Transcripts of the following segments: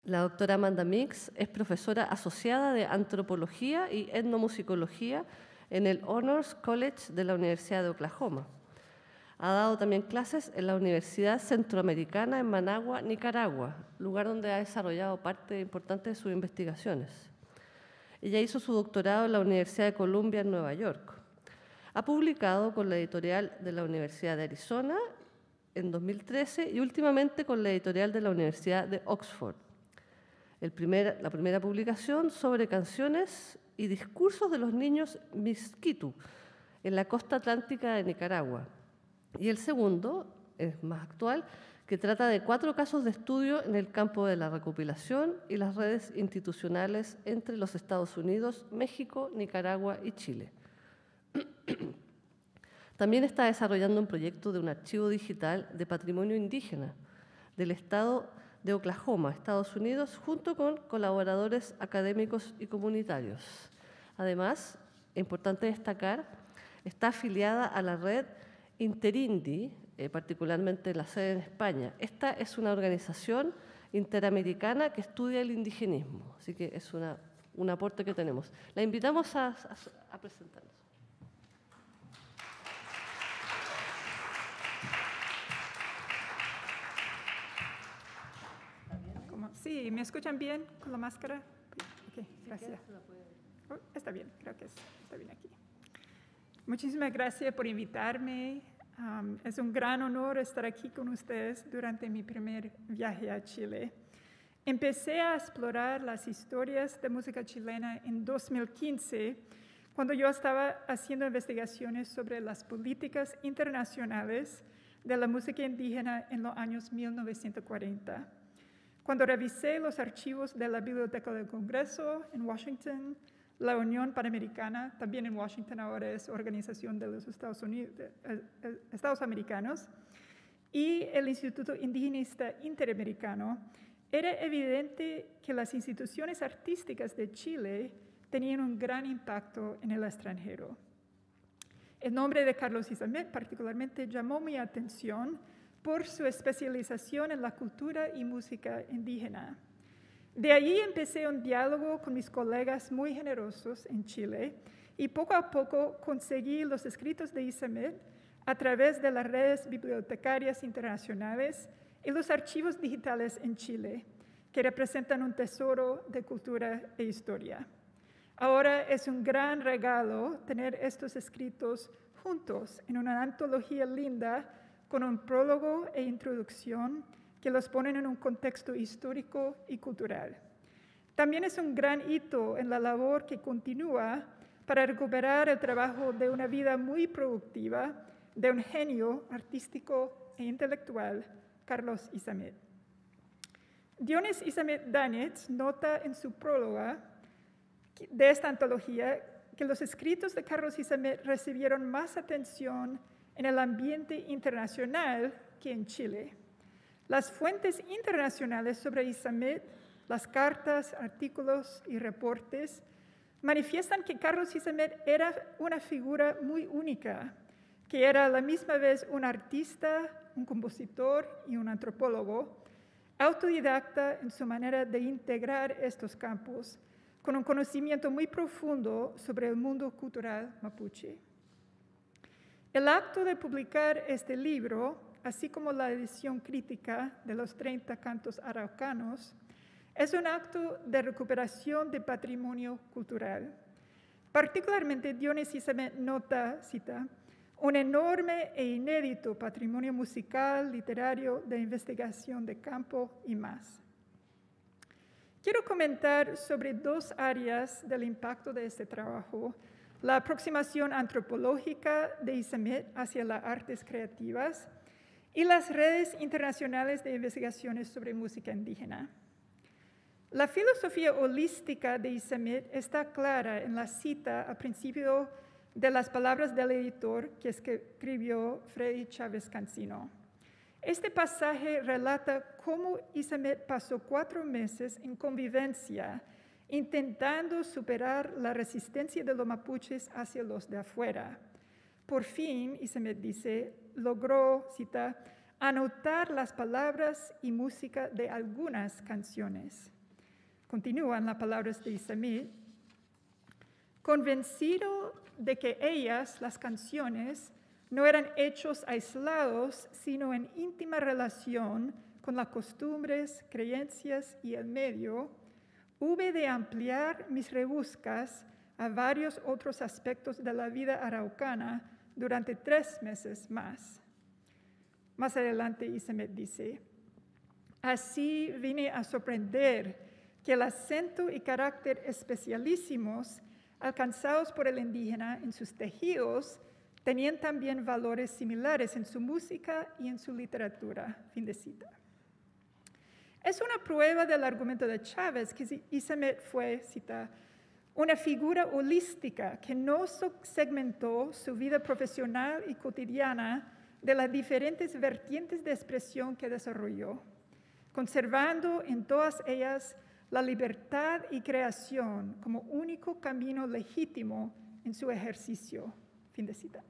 La doctora Amanda Mix es profesora asociada de Antropología y Etnomusicología en el Honors College de la Universidad de Oklahoma. Ha dado también clases en la Universidad Centroamericana en Managua, Nicaragua, lugar donde ha desarrollado parte importante de sus investigaciones. Ella hizo su doctorado en la Universidad de Columbia en Nueva York. Ha publicado con la editorial de la Universidad de Arizona en 2013 y últimamente con la editorial de la Universidad de Oxford. La primera publicación sobre canciones y discursos de los niños Miskitu en la costa atlántica de Nicaragua. Y el segundo, es más actual, que trata de 4 casos de estudio en el campo de la recopilación y las redes institucionales entre los Estados Unidos, México, Nicaragua y Chile. También está desarrollando un proyecto de un archivo digital de patrimonio indígena del estado de Oklahoma, Estados Unidos, junto con colaboradores académicos y comunitarios. Además, es importante destacar, está afiliada a la red Interindi, particularmente la sede en España. Esta es una organización interamericana que estudia el indigenismo, así que es un aporte que tenemos. La invitamos a presentarnos. Sí, ¿me escuchan bien con la máscara? Ok, gracias. Oh, está bien, creo que está bien aquí. Muchísimas gracias por invitarme. Es un gran honor estar aquí con ustedes durante mi primer viaje a Chile. Empecé a explorar las historias de música chilena en 2015, cuando yo estaba haciendo investigaciones sobre las políticas internacionales de la música indígena en los años 1940. Cuando revisé los archivos de la Biblioteca del Congreso en Washington, la Unión Panamericana, también en Washington ahora es Organización de los Estados Americanos, y el Instituto Indigenista Interamericano, era evidente que las instituciones artísticas de Chile tenían un gran impacto en el extranjero. El nombre de Carlos Izamet particularmente llamó mi atención por su especialización en la cultura y música indígena. De allí empecé un diálogo con mis colegas muy generosos en Chile y poco a poco conseguí los escritos de Izamet a través de las redes bibliotecarias internacionales y los archivos digitales en Chile, que representan un tesoro de cultura e historia. Ahora es un gran regalo tener estos escritos juntos en una antología linda con un prólogo e introducción que los ponen en un contexto histórico y cultural. También es un gran hito en la labor que continúa para recuperar el trabajo de una vida muy productiva de un genio artístico e intelectual, Carlos Izamet. Dionis Izamet Danetz nota en su prólogo de esta antología que los escritos de Carlos Izamet recibieron más atención en el ambiente internacional que en Chile. Las fuentes internacionales sobre Izamet, las cartas, artículos y reportes, manifiestan que Carlos Izamet era una figura muy única, que era a la misma vez un artista, un compositor y un antropólogo, autodidacta en su manera de integrar estos campos, con un conocimiento muy profundo sobre el mundo cultural mapuche. El acto de publicar este libro, así como la edición crítica de los 30 cantos araucanos, es un acto de recuperación de patrimonio cultural. Particularmente, Dionis Izamet nota, cita, un enorme e inédito patrimonio musical, literario, de investigación de campo y más. Quiero comentar sobre 2 áreas del impacto de este trabajo: la aproximación antropológica de Izamet hacia las artes creativas y las redes internacionales de investigaciones sobre música indígena. La filosofía holística de Izamet está clara en la cita al principio de las palabras del editor que escribió Freddy Chávez Cancino. Este pasaje relata cómo Izamet pasó 4 meses en convivencia intentando superar la resistencia de los mapuches hacia los de afuera. Por fin, Izamet dice, logró, cita, anotar las palabras y música de algunas canciones. continúan las palabras de Isamit, convencido de que ellas, las canciones, no eran hechos aislados, sino en íntima relación con las costumbres, creencias y el medio, hube de ampliar mis rebuscas a varios otros aspectos de la vida araucana durante 3 meses más. Más adelante Isamit dice, así vine a sorprender que el acento y carácter especialísimos alcanzados por el indígena en sus tejidos tenían también valores similares en su música y en su literatura. Fin de cita. Es una prueba del argumento de Chávez que Isamit fue, cita, una figura holística que no segmentó su vida profesional y cotidiana de las diferentes vertientes de expresión que desarrolló, conservando en todas ellas la libertad y creación como único camino legítimo en su ejercicio. Fin de cita.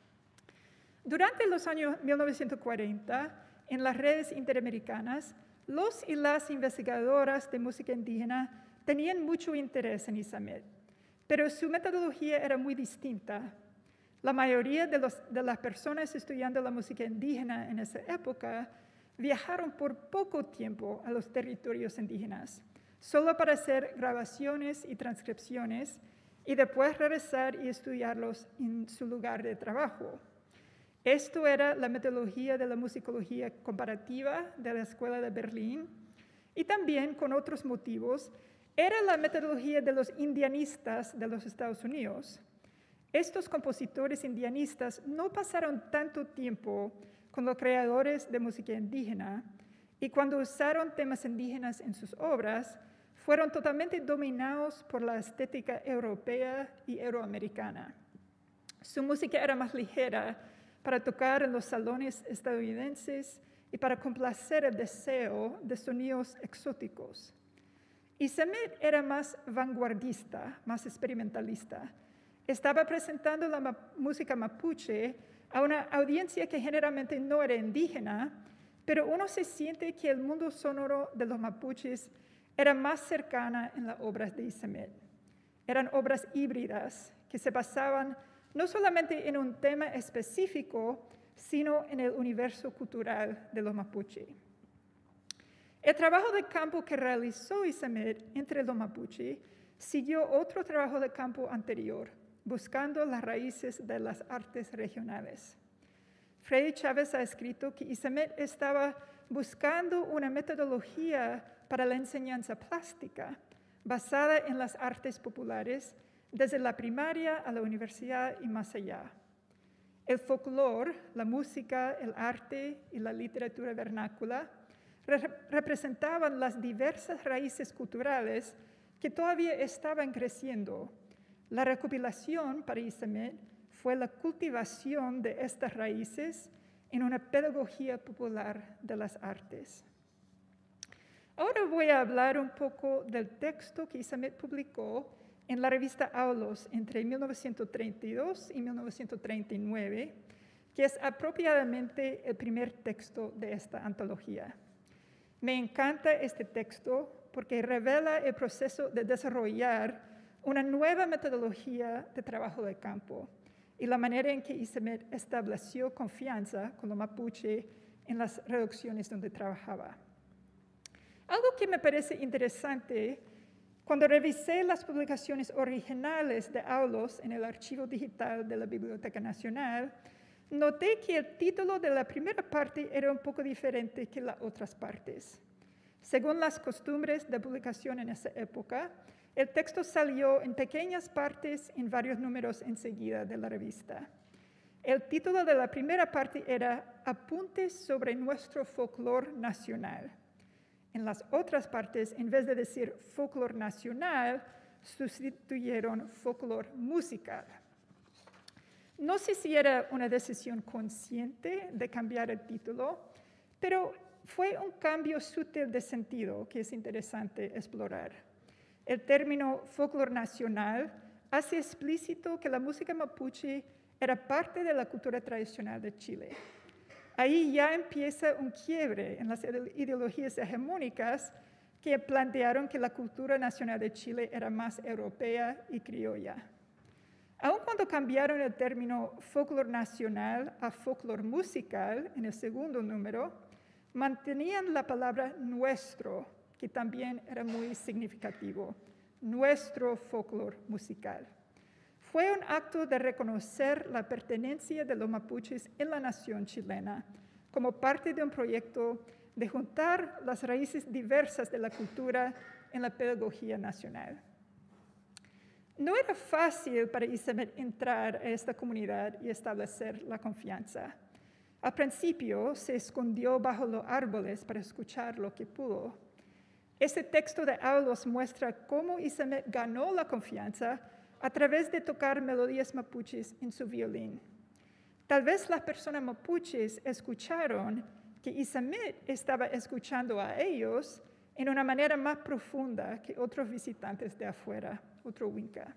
Durante los años 1940, en las redes interamericanas, los y las investigadoras de música indígena tenían mucho interés en Isamit, pero su metodología era muy distinta. La mayoría de las personas estudiando la música indígena en esa época viajaron por poco tiempo a los territorios indígenas, solo para hacer grabaciones y transcripciones y después regresar y estudiarlos en su lugar de trabajo. Esto era la metodología de la musicología comparativa de la Escuela de Berlín y también, con otros motivos, era la metodología de los indianistas de los Estados Unidos. Estos compositores indianistas no pasaron tanto tiempo con los creadores de música indígena y cuando usaron temas indígenas en sus obras, fueron totalmente dominados por la estética europea y euroamericana. Su música era más ligera para tocar en los salones estadounidenses y para complacer el deseo de sonidos exóticos. Isamit era más vanguardista, más experimentalista. Estaba presentando la música mapuche a una audiencia que generalmente no era indígena, pero uno se siente que el mundo sonoro de los mapuches era más cercana en las obras de Isamit. Eran obras híbridas que se basaban no solamente en un tema específico, sino en el universo cultural de los mapuche. El trabajo de campo que realizó Isamit entre los mapuche siguió otro trabajo de campo anterior, buscando las raíces de las artes regionales. Freddy Chávez ha escrito que Isamit estaba buscando una metodología para la enseñanza plástica basada en las artes populares desde la primaria a la universidad y más allá. El folclore, la música, el arte y la literatura vernácula representaban las diversas raíces culturales que todavía estaban creciendo. La recopilación para Isamit fue la cultivación de estas raíces en una pedagogía popular de las artes. Ahora voy a hablar un poco del texto que Isamit publicó en la revista Aulos entre 1932 y 1939, que es apropiadamente el primer texto de esta antología. Me encanta este texto porque revela el proceso de desarrollar una nueva metodología de trabajo de campo y la manera en que Isamit estableció confianza con los mapuche en las reducciones donde trabajaba. Algo que me parece interesante, cuando revisé las publicaciones originales de Aulos en el archivo digital de la Biblioteca Nacional, noté que el título de la primera parte era un poco diferente que las otras partes. Según las costumbres de publicación en esa época, el texto salió en pequeñas partes en varios números enseguida de la revista. El título de la primera parte era Apuntes sobre nuestro folclore nacional. En las otras partes, en vez de decir folclore nacional, sustituyeron folclore musical. No sé si era una decisión consciente de cambiar el título, pero fue un cambio sutil de sentido que es interesante explorar. El término folclore nacional hace explícito que la música mapuche era parte de la cultura tradicional de Chile. Ahí ya empieza un quiebre en las ideologías hegemónicas que plantearon que la cultura nacional de Chile era más europea y criolla. Aun cuando cambiaron el término folclore nacional a folclore musical en el segundo número, mantenían la palabra nuestro, que también era muy significativo, nuestro folclore musical. Fue un acto de reconocer la pertenencia de los mapuches en la nación chilena como parte de un proyecto de juntar las raíces diversas de la cultura en la pedagogía nacional. No era fácil para Isemet entrar a esta comunidad y establecer la confianza. Al principio se escondió bajo los árboles para escuchar lo que pudo. Este texto de Aulos muestra cómo Isemet ganó la confianza a través de tocar melodías mapuches en su violín. Tal vez las personas mapuches escucharon que Isemet estaba escuchando a ellos en una manera más profunda que otros visitantes de afuera, otro Winca.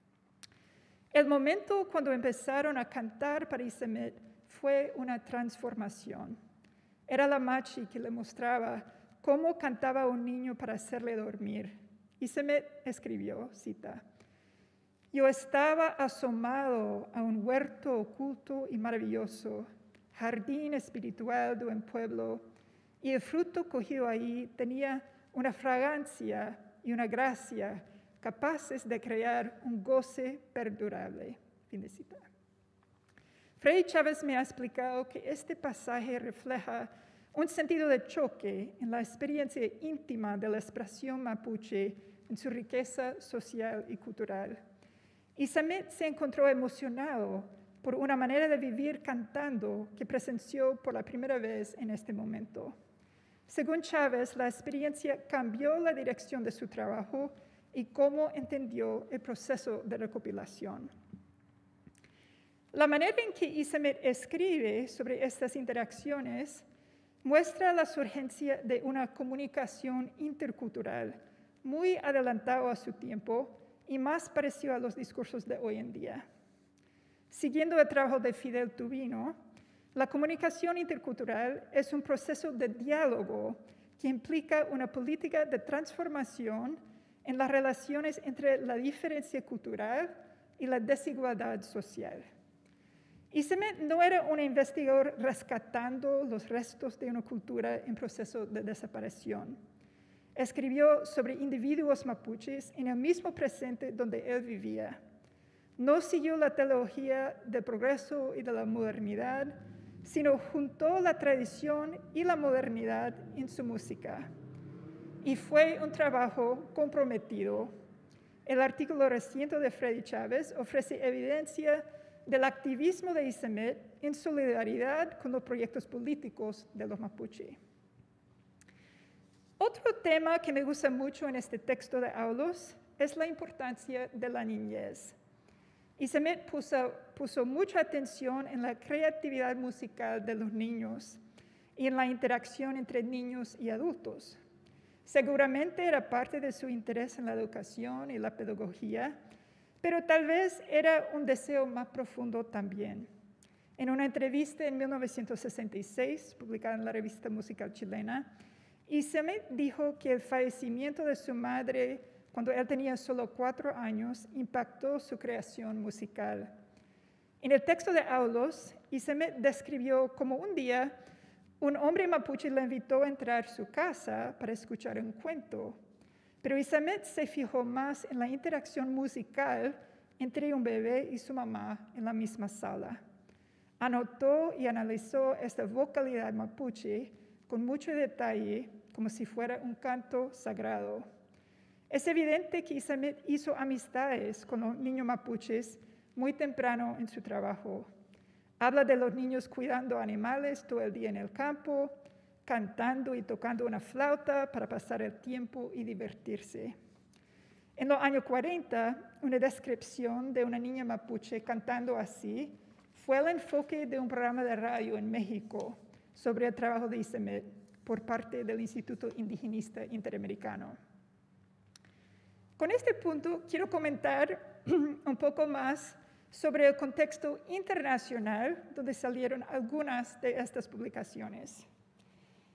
El momento cuando empezaron a cantar para Isemet fue una transformación. Era la machi que le mostraba cómo cantaba un niño para hacerle dormir. Isemet escribió, cita, «Yo estaba asomado a un huerto oculto y maravilloso, jardín espiritual de un pueblo, y el fruto cogido ahí tenía una fragancia y una gracia capaces de crear un goce perdurable». Fin de cita. Freddy Chávez me ha explicado que este pasaje refleja un sentido de choque en la experiencia íntima de la expresión mapuche en su riqueza social y cultural. Isemet se encontró emocionado por una manera de vivir cantando que presenció por la primera vez en este momento. Según Chávez, la experiencia cambió la dirección de su trabajo y cómo entendió el proceso de recopilación. La manera en que Isemet escribe sobre estas interacciones muestra la surgencia de una comunicación intercultural muy adelantada a su tiempo y más parecido a los discursos de hoy en día. Siguiendo el trabajo de Fidel Tubino, la comunicación intercultural es un proceso de diálogo que implica una política de transformación en las relaciones entre la diferencia cultural y la desigualdad social. Isemet no era un investigador rescatando los restos de una cultura en proceso de desaparición. Escribió sobre individuos mapuches en el mismo presente donde él vivía. No siguió la teología del progreso y de la modernidad, sino juntó la tradición y la modernidad en su música. Y fue un trabajo comprometido. El artículo reciente de Freddy Chávez ofrece evidencia del activismo de Isemet en solidaridad con los proyectos políticos de los mapuche. Otro tema que me gusta mucho en este texto de Aulos es la importancia de la niñez. Isemet puso mucha atención en la creatividad musical de los niños y en la interacción entre niños y adultos. Seguramente era parte de su interés en la educación y la pedagogía, pero tal vez era un deseo más profundo también. En una entrevista en 1966, publicada en la revista musical chilena, Isemet dijo que el fallecimiento de su madre cuando él tenía solo 4 años impactó su creación musical. En el texto de Aulos, Isemet describió como un día un hombre mapuche le invitó a entrar a su casa para escuchar un cuento, pero Isemet se fijó más en la interacción musical entre un bebé y su mamá en la misma sala. Anotó y analizó esta vocalidad mapuche con mucho detalle, como si fuera un canto sagrado. Es evidente que Isemet hizo amistades con los niños mapuches muy temprano en su trabajo. Habla de los niños cuidando animales todo el día en el campo, cantando y tocando una flauta para pasar el tiempo y divertirse. En los años 40, una descripción de una niña mapuche cantando así fue el enfoque de un programa de radio en México sobre el trabajo de Isemet por parte del Instituto Indigenista Interamericano. Con este punto quiero comentar un poco más sobre el contexto internacional donde salieron algunas de estas publicaciones.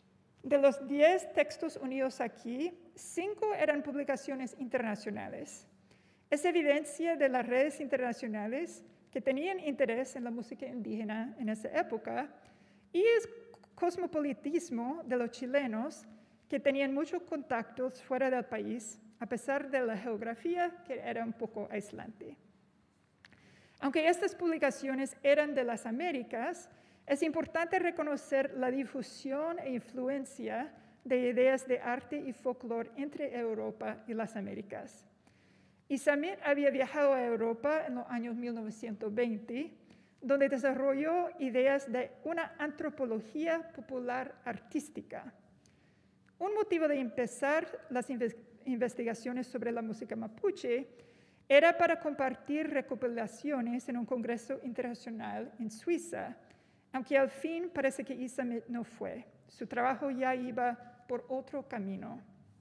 De los 10 textos unidos aquí, 5 eran publicaciones internacionales. Es evidencia de las redes internacionales que tenían interés en la música indígena en esa época y es cosmopolitismo de los chilenos que tenían muchos contactos fuera del país, a pesar de la geografía que era un poco aislante. Aunque estas publicaciones eran de las Américas, es importante reconocer la difusión e influencia de ideas de arte y folclore entre Europa y las Américas. Isamit había viajado a Europa en los años 1920, donde desarrolló ideas de una antropología popular artística. Un motivo de empezar las investigaciones sobre la música mapuche era para compartir recopilaciones en un congreso internacional en Suiza, aunque al fin parece que Isamit no fue. Su trabajo ya iba por otro camino.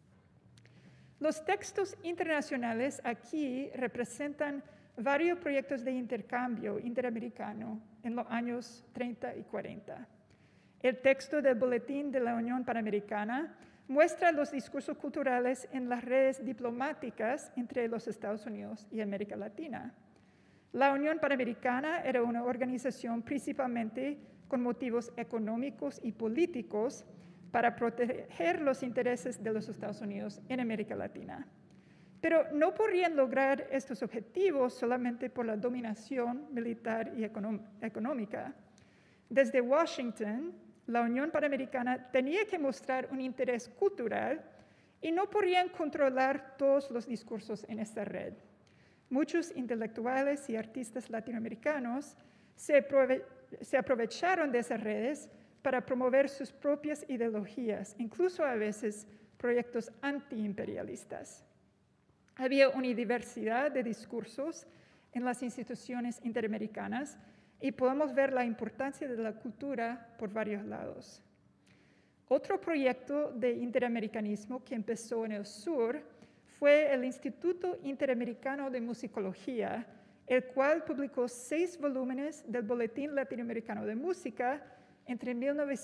Los textos internacionales aquí representan varios proyectos de intercambio interamericano en los años 30 y 40. El texto del Boletín de la Unión Panamericana muestra los discursos culturales en las redes diplomáticas entre los Estados Unidos y América Latina. La Unión Panamericana era una organización principalmente con motivos económicos y políticos para proteger los intereses de los Estados Unidos en América Latina. Pero no podrían lograr estos objetivos solamente por la dominación militar y económica. Desde Washington, la Unión Panamericana tenía que mostrar un interés cultural y no podrían controlar todos los discursos en esta red. Muchos intelectuales y artistas latinoamericanos se aprovecharon de esas redes para promover sus propias ideologías, incluso a veces proyectos antiimperialistas. Había una diversidad de discursos en las instituciones interamericanas y podemos ver la importancia de la cultura por varios lados. Otro proyecto de interamericanismo que empezó en el sur fue el Instituto Interamericano de Musicología, el cual publicó 6 volúmenes del Boletín Latinoamericano de Música entre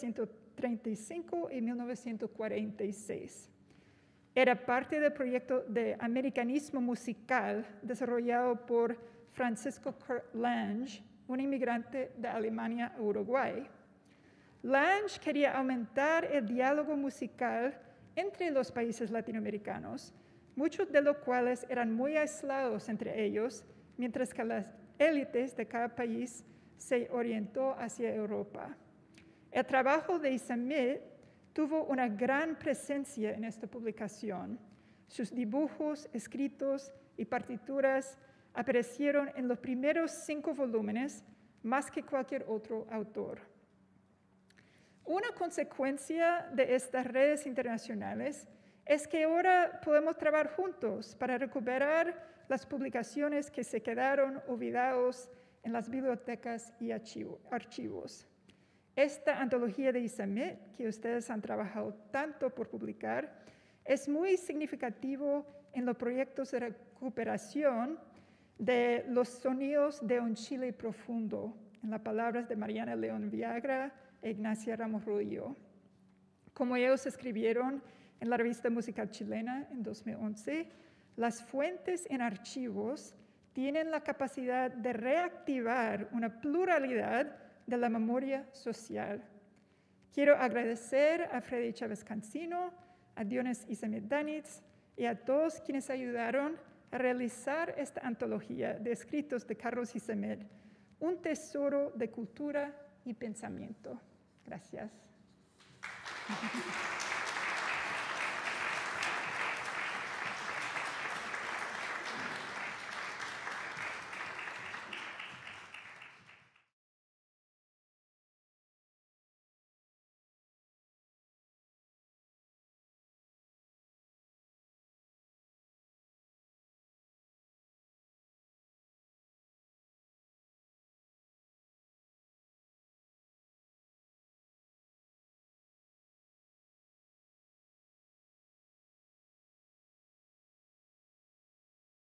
1935 y 1946. Era parte del proyecto de americanismo musical desarrollado por Francisco Kurt Lange, un inmigrante de Alemania a Uruguay. Lange quería aumentar el diálogo musical entre los países latinoamericanos, muchos de los cuales eran muy aislados entre ellos, mientras que las élites de cada país se orientó hacia Europa. El trabajo de Isamit tuvo una gran presencia en esta publicación. Sus dibujos, escritos y partituras aparecieron en los primeros 5 volúmenes, más que cualquier otro autor. Una consecuencia de estas redes internacionales es que ahora podemos trabajar juntos para recuperar las publicaciones que se quedaron olvidados en las bibliotecas y archivos. Esta antología de Isamit, que ustedes han trabajado tanto por publicar, es muy significativo en los proyectos de recuperación de los sonidos de un Chile profundo, en las palabras de Mariana León Viagra e Ignacia Ramos Rodillo. Como ellos escribieron en la revista Musical Chilena en 2011, las fuentes en archivos tienen la capacidad de reactivar una pluralidad de la memoria social. Quiero agradecer a Freddy Chávez Cancino, a Dionis Isamit Danitz y a todos quienes ayudaron a realizar esta antología de escritos de Carlos Isamit, un tesoro de cultura y pensamiento. Gracias.